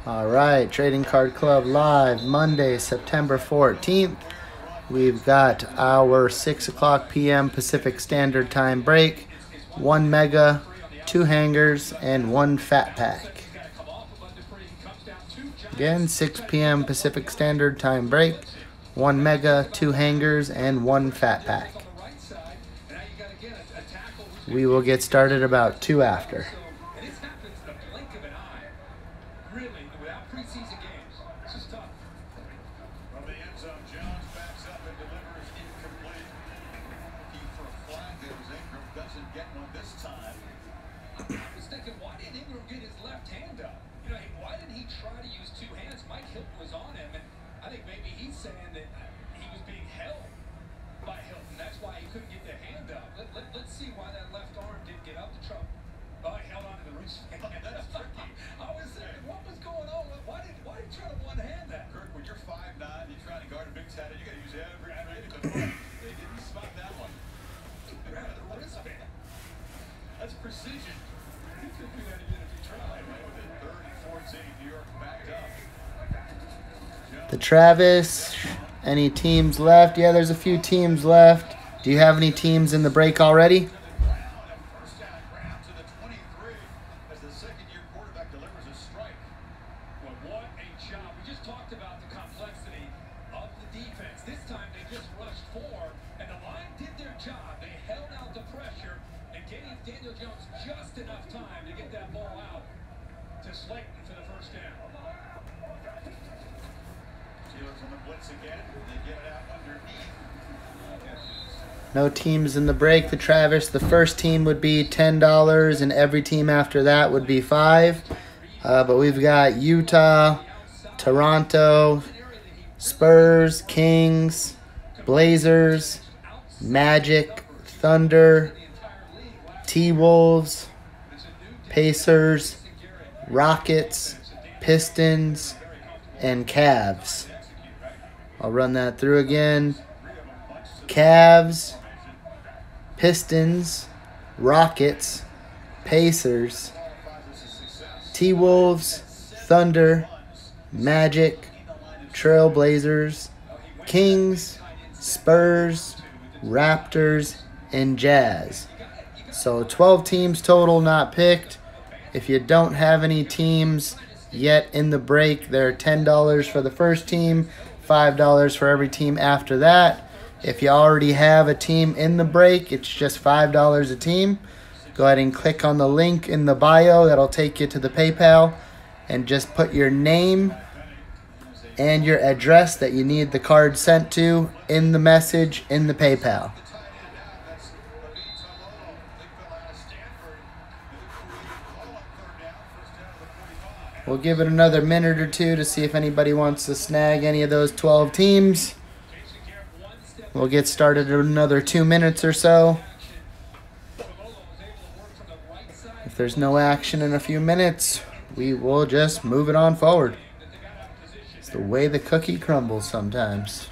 All right, Trading Card Club live Monday, September 14th. We've got our 6 o'clock p.m. Pacific Standard Time break, 1 mega, 2 hangers, and 1 fat pack. Again, 6 p.m. Pacific Standard Time break, 1 mega, 2 hangers, and 1 fat pack. We will get started about 2 after. The Travis, any teams left? Yeah, there's a few teams left. Do you have any teams in the break already? No teams in the break. The Travis, the first team would be $10, and every team after that would be $5. But we've got Utah, Toronto, Spurs, Kings, Blazers, Magic, Thunder, T-Wolves, Pacers, Rockets, Pistons, and Cavs. I'll run that through again. Cavs, Pistons, Rockets, Pacers, T-Wolves, Thunder, Magic, Trailblazers, Kings, Spurs, Raptors, and Jazz. So 12 teams total not picked. If you don't have any teams yet in the break, they're $10 for the first team, $5 for every team after that. If you already have a team in the break, it's just $5 a team. Go ahead and click on the link in the bio. That'll take you to the PayPal. And just put your name and your address that you need the card sent to in the message in the PayPal. We'll give it another minute or two to see if anybody wants to snag any of those 12 teams. We'll get started in another 2 minutes or so. If there's no action in a few minutes, we will just move it on forward. It's the way the cookie crumbles sometimes.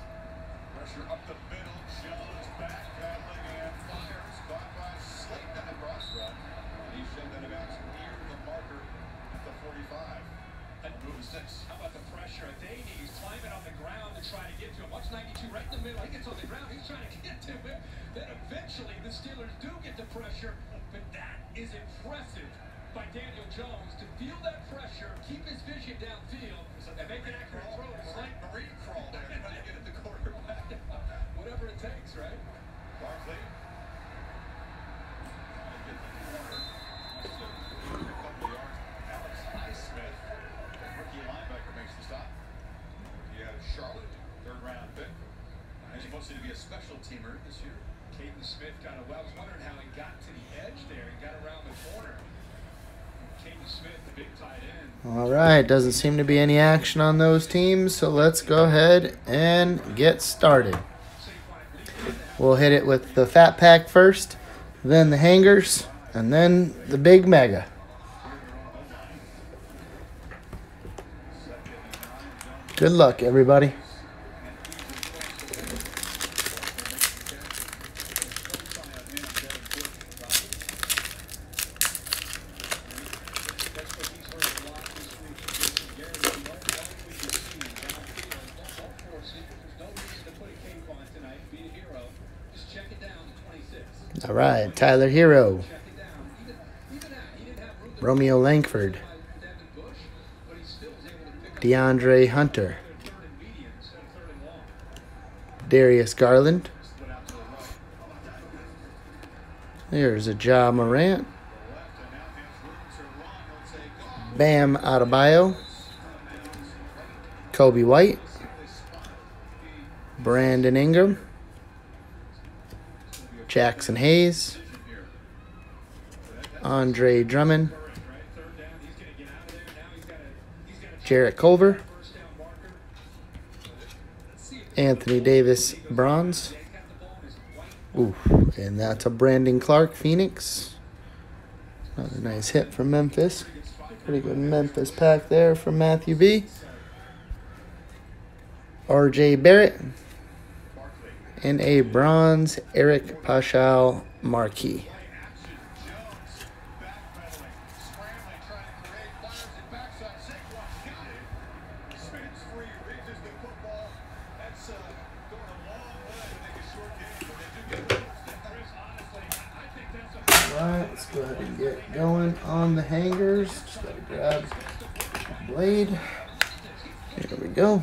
All right, doesn't seem to be any action on those teams, so let's go ahead and get started. We'll hit it with the fat pack first, then the hangers, and then the big mega. Good luck, everybody. All right, Tyler Hero. Romeo Langford. DeAndre Hunter. Darius Garland. There's a Ja Morant. Bam Adebayo. Kobe White. Brandon Ingram. Jackson Hayes. Andre Drummond. Jarrett Culver. Anthony Davis bronze. Ooh, and that's a Brandon Clark Phoenix. Another nice hit from Memphis. Pretty good Memphis pack there from Matthew B. RJ Barrett. And a bronze Eric Paschal marquee. Alright, let's go ahead and get going on the hangers. Just gotta grab a blade. Here we go.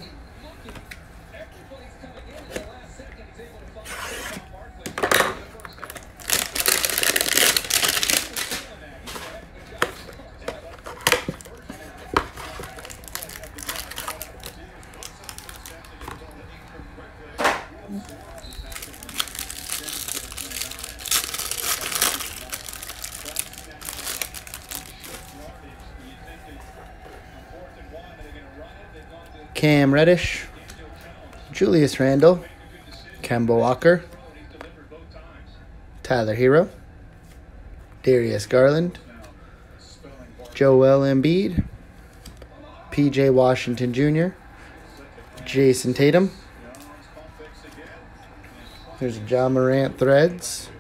Cam Reddish, Julius Randle, Kemba Walker, Tyler Hero, Darius Garland, Joel Embiid, PJ Washington Jr., Jason Tatum. There's a Ja Morant Threads.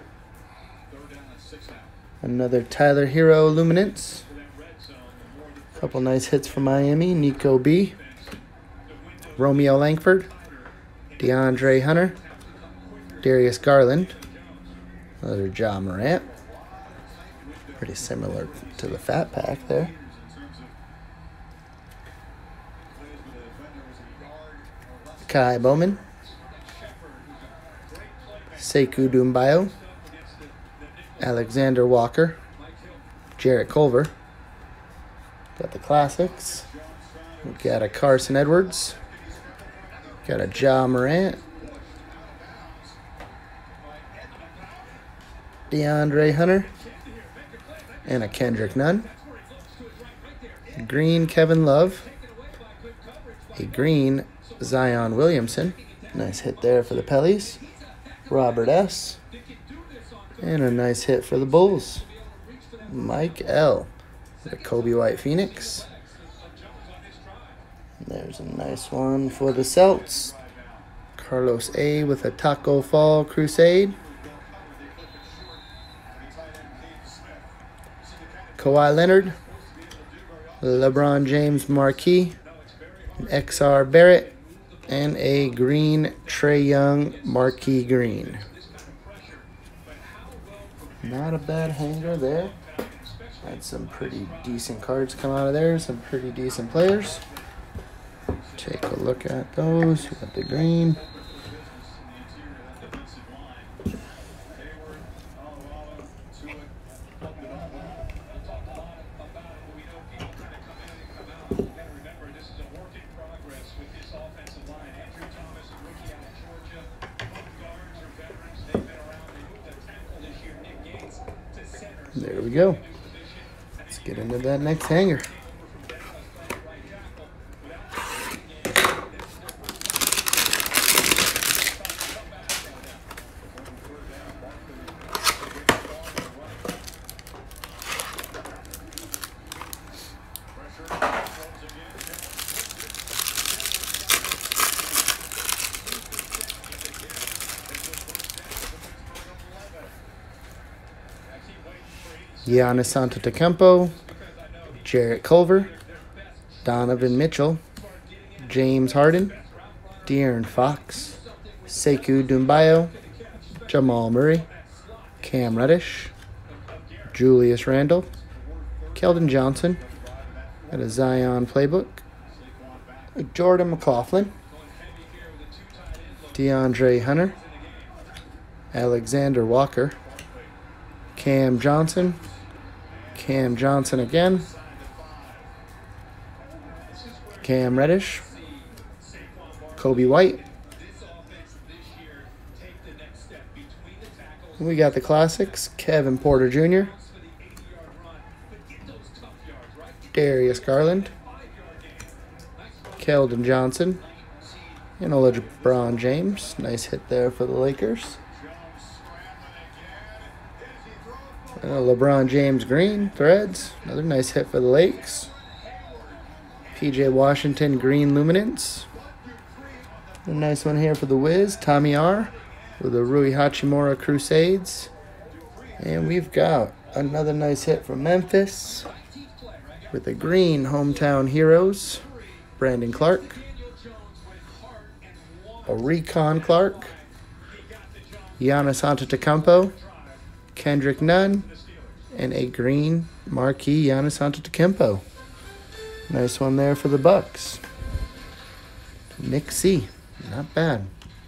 Another Tyler Hero Luminance. Couple nice hits from Miami. Nico B. Romeo Langford. DeAndre Hunter. Darius Garland. Another Ja Morant. Pretty similar to the Fat Pack there. Kai Bowman. Sekou Doumbouya. Alexander Walker. Jarrett Culver. Got the classics. We got a Carson Edwards. Got a Ja Morant. DeAndre Hunter. And a Kendrick Nunn. Green Kevin Love. A green Zion Williamson. Nice hit there for the Pellies. Robert S. And a nice hit for the Bulls. Mike L. The Kobe White Phoenix. There's a nice one for the Celts. Carlos A. with a Taco Fall Crusade. Kawhi Leonard. LeBron James Marquee. XR Barrett. And a green Trae Young Marquee Green. Not a bad hanger there. Had some pretty decent cards come out of there. Some pretty decent players. Take a look at those. We got the green. There we go. Let's get into that next hanger. Giannis Antetokounmpo, Jarrett Culver, Donovan Mitchell, James Harden, De'Aaron Fox, Sekou Doumbouya, Jamal Murray, Cam Reddish, Julius Randle, Keldon Johnson, got a Zion playbook, Jordan McLaughlin, DeAndre Hunter, Alexander Walker, Cam Johnson again, Cam Reddish, Kobe White. We got the classics, Kevin Porter Jr., Darius Garland, Keldon Johnson, and LeBron James. Nice hit there for the Lakers. LeBron James green threads. Another nice hit for the Lakes. PJ Washington green luminance. A nice one here for the Wiz. Tommy R with the Rui Hachimura Crusades. And we've got another nice hit from Memphis with the green Hometown Heroes. Brandon Clark. A Recon Clark. Giannis Antetokounmpo. Kendrick Nunn. And a green marquee Giannis Antetokounmpo. Nice one there for the Bucks. Nick C. Not bad.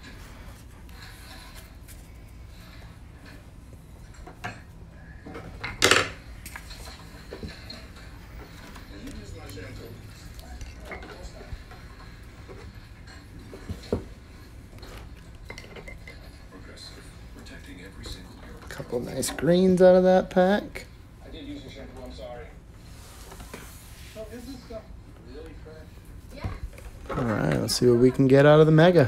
Couple nice greens out of that pack. I did use your shampoo, I'm sorry. So is this stuff really fresh? All right, let's see what we can get out of the Mega.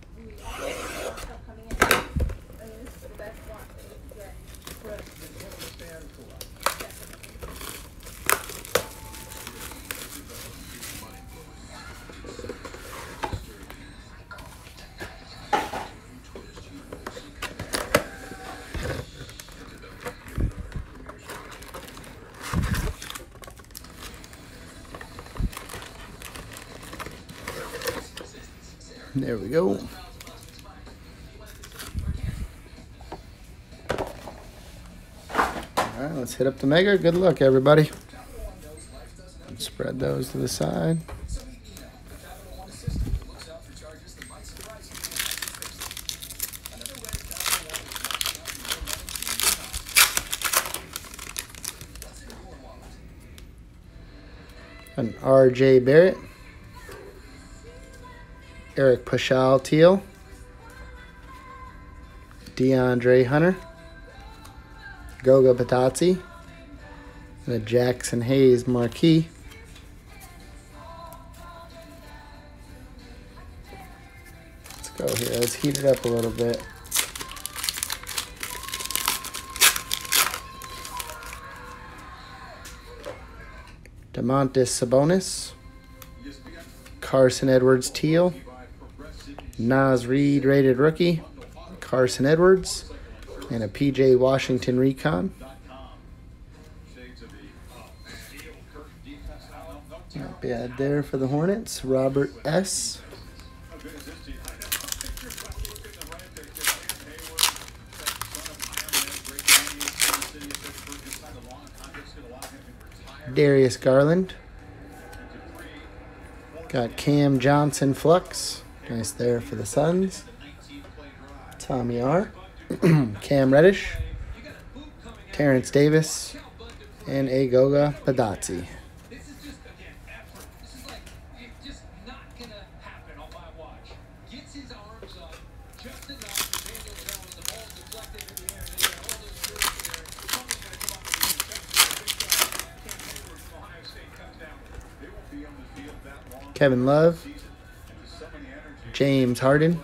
There we go. All right, let's hit up the Mega. Good luck, everybody. Spread those to the side. An R.J. Barrett. Eric Paschal Teal, DeAndre Hunter, Goga Batazzi, and a Jackson Hayes marquee. Let's go here. Let's heat it up a little bit. Domantas Sabonis, Carson Edwards Teal, Naz Reid rated rookie, Carson Edwards, and a PJ Washington Recon. Not bad there for the Hornets. Robert S. Darius Garland. Got Cam Johnson Flux. Nice there for the Suns. Tommy R. Cam Reddish. Terrence Davis. And a Goga Batazzi. Kevin Love, James Harden,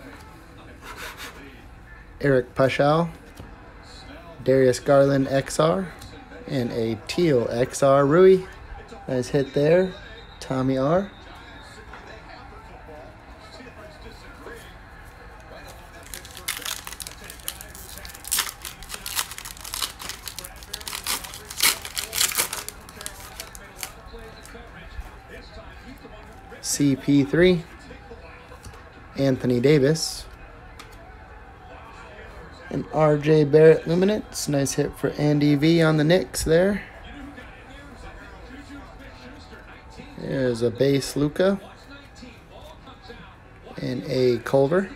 Eric Paschal, Darius Garland XR, and a teal XR Rui. Nice hit there, Tommy R. CP3, Anthony Davis, An R.J. Barrett Luminance. Nice hit for Andy V on the Knicks there. There's a base Luka. And a Culver.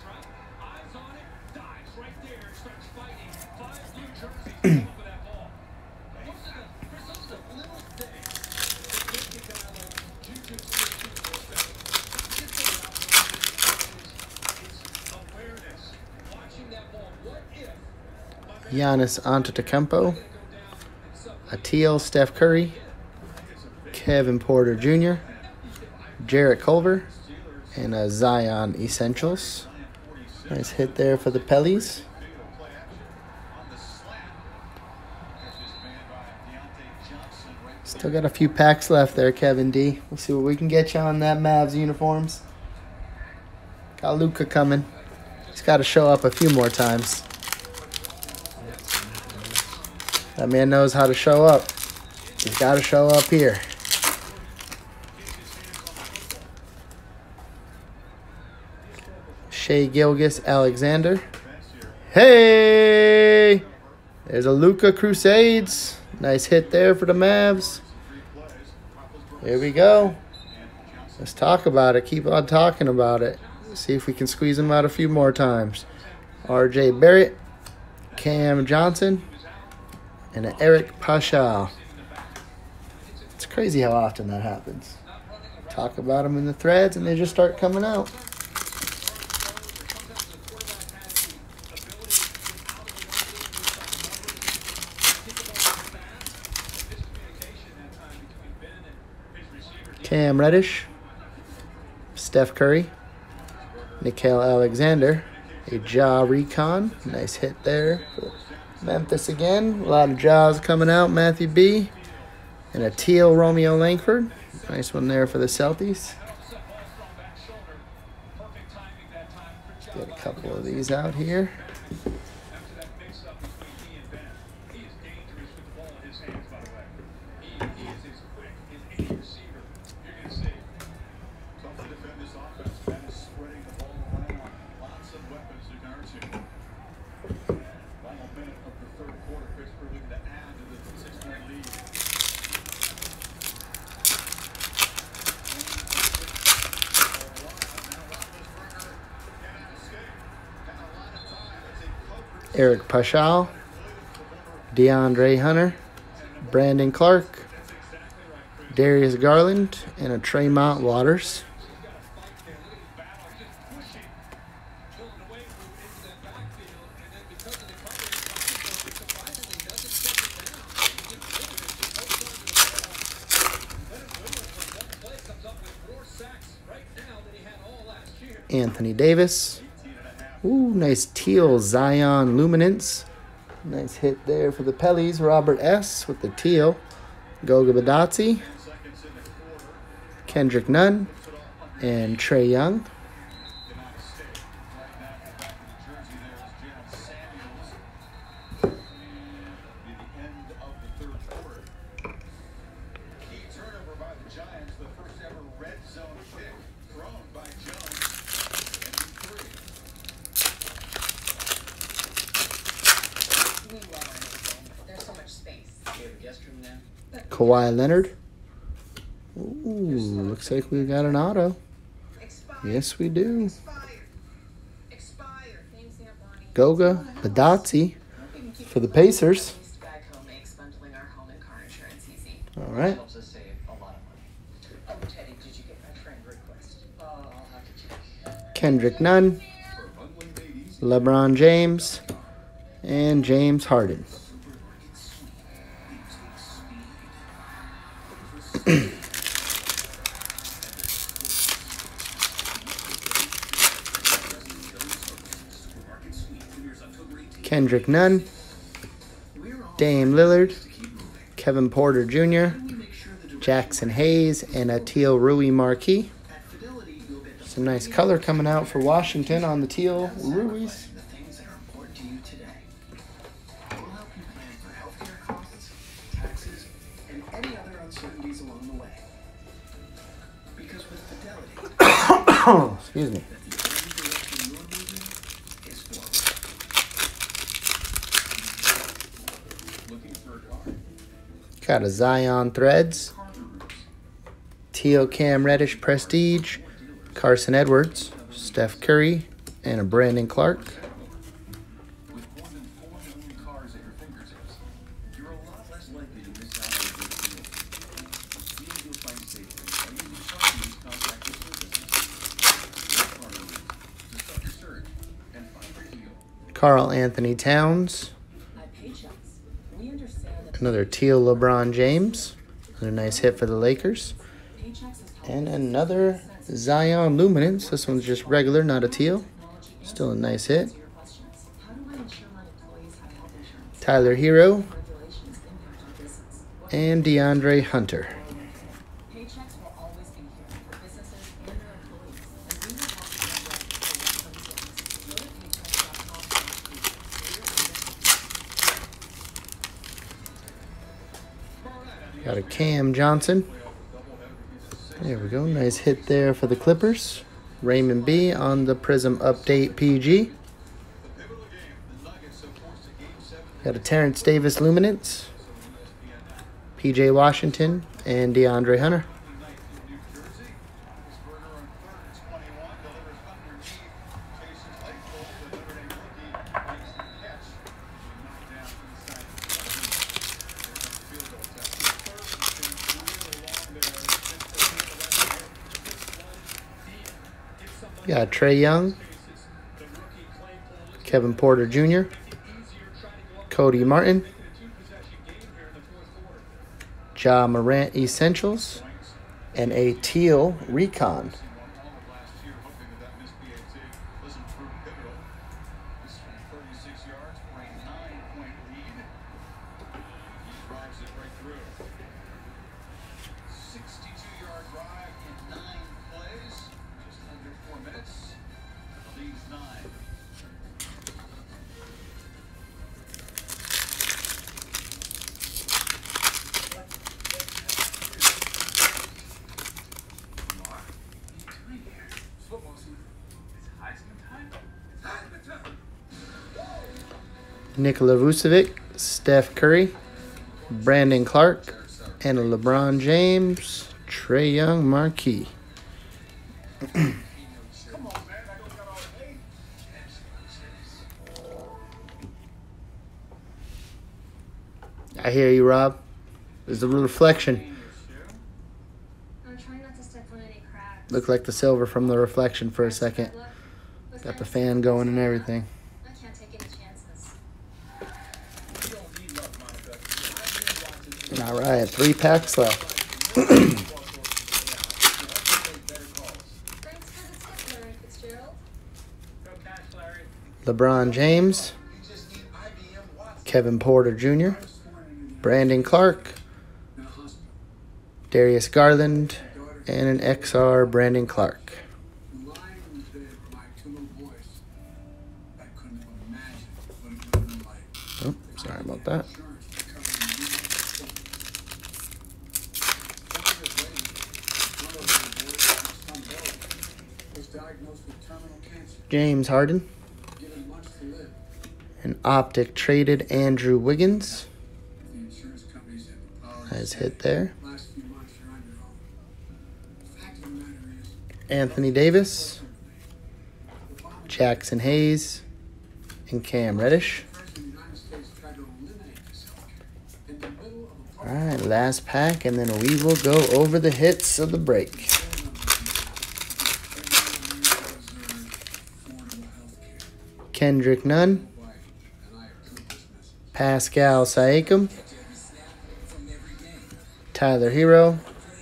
Giannis Antetokounmpo, a teal Steph Curry, Kevin Porter Jr., Jarrett Culver, and a Zion Essentials. Nice hit there for the Pellies. Still got a few packs left there, Kevin D. We'll see what we can get you on that Mavs uniforms. Got Luka coming. He's got to show up a few more times. That man knows how to show up. He's got to show up here. Shai Gilgeous-Alexander. Hey! There's a Luka Crusades. Nice hit there for the Mavs. Here we go. Let's talk about it. Keep on talking about it. See if we can squeeze them out a few more times. R.J. Barrett, Cam Johnson, and an Eric Paschall. It's crazy how often that happens. Talk about them in the threads and they just start coming out. Cam Reddish, Steph Curry, Nickeil Alexander, a Ja Recon. Nice hit there for Memphis again. A lot of Jaws coming out. Matthew B. And a teal Romeo Langford. Nice one there for the Celtics. Get a couple of these out here. Eric Paschall, DeAndre Hunter, Brandon Clark, Darius Garland, and a Tremont Waters. Anthony Davis. Ooh, nice teal Zion Luminance. Nice hit there for the Pellies. Robert S. with the teal. Goga Badazzi. Kendrick Nunn. And Trae Young. Kawhi Leonard. Ooh, looks like we got an auto. Yes, we do. Goga Badazzi for the Pacers. All right. Kendrick Nunn, LeBron James, and James Harden. Kendrick Nunn, Dame Lillard, Kevin Porter Jr., Jackson Hayes, and a teal Rui Marquis. Some nice color coming out for Washington on the teal Ruiz. Excuse me. Got a Zion Threads, teal Cam Reddish Prestige, Carson Edwards, Steph Curry, and a Brandon Clark. Karl Anthony Towns, another teal LeBron James, another nice hit for the Lakers, and another Zion Luminance. This one's just regular, not a teal. Still a nice hit. Tyler Hero and DeAndre Hunter. Got a Cam Johnson. There we go. Nice hit there for the Clippers. Raymond B on the Prism Update PG. Got a Terrence Davis Luminance, PJ Washington, and DeAndre Hunter. Got Trae Young, Kevin Porter Jr., Cody Martin, Ja Morant Essentials, and a teal Recon. Nikola Vucevic, Steph Curry, Brandon Clark, and a LeBron James, Trae Young marquee. I hear you, Rob. There's a reflection. I'm trying not to step on any cracks. Looked like the silver from the reflection for a second. Got the fan going and everything. I can't take any chances. All right, 3 packs left. Thanks for the tip, Larry Fitzgerald. LeBron James, Kevin Porter Jr., Brandon Clark, Darius Garland, and an XR Brandon Clark. Oh, sorry about that. James Harden. An Optic traded Andrew Wiggins. Nice hit there. Anthony Davis, Jackson Hayes, and Cam Reddish. All right, last pack, and then we will go over the hits of the break. Kendrick Nunn, Pascal Siakam, Tyler Hero,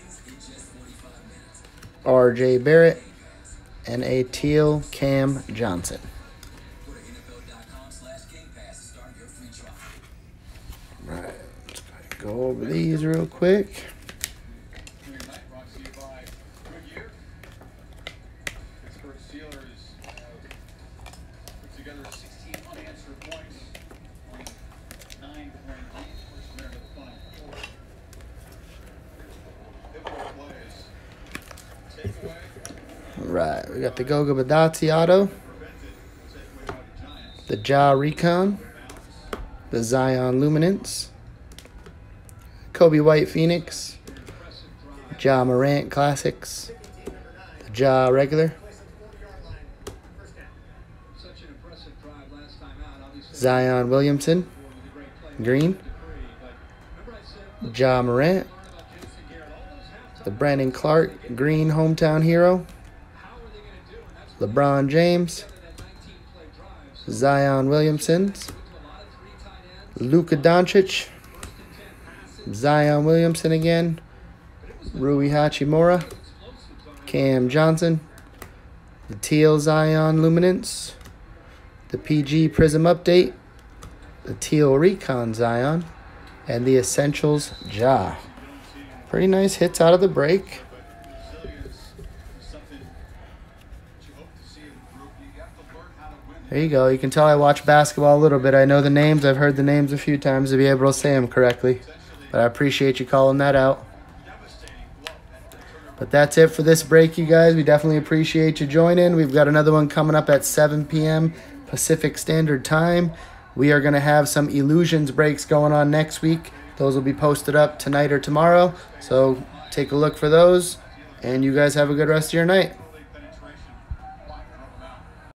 RJ Barrett, and a teal Cam Johnson. All right, let's go over these real quick. Right, we got the Goga Badazzi auto, the Ja Recon, the Zion Luminance, Kobe White Phoenix, Ja Morant Classics, the Ja Regular, Zion Williamson Green, Ja Morant, the Brandon Clark Green Hometown Hero, LeBron James, Zion Williamson, Luka Doncic, Zion Williamson again, Rui Hachimura, Cam Johnson, the Teal Zion Luminance, the PG Prism Update, the Teal Recon Zion, and the Essentials Ja. Pretty nice hits out of the break. There you go. You can tell I watch basketball a little bit. I know the names. I've heard the names a few times to be able to say them correctly. But I appreciate you calling that out. But that's it for this break, you guys. We definitely appreciate you joining. We've got another one coming up at 7 p.m. Pacific Standard Time. We are going to have some Illusions breaks going on next week. Those will be posted up tonight or tomorrow. So take a look for those. And you guys have a good rest of your night.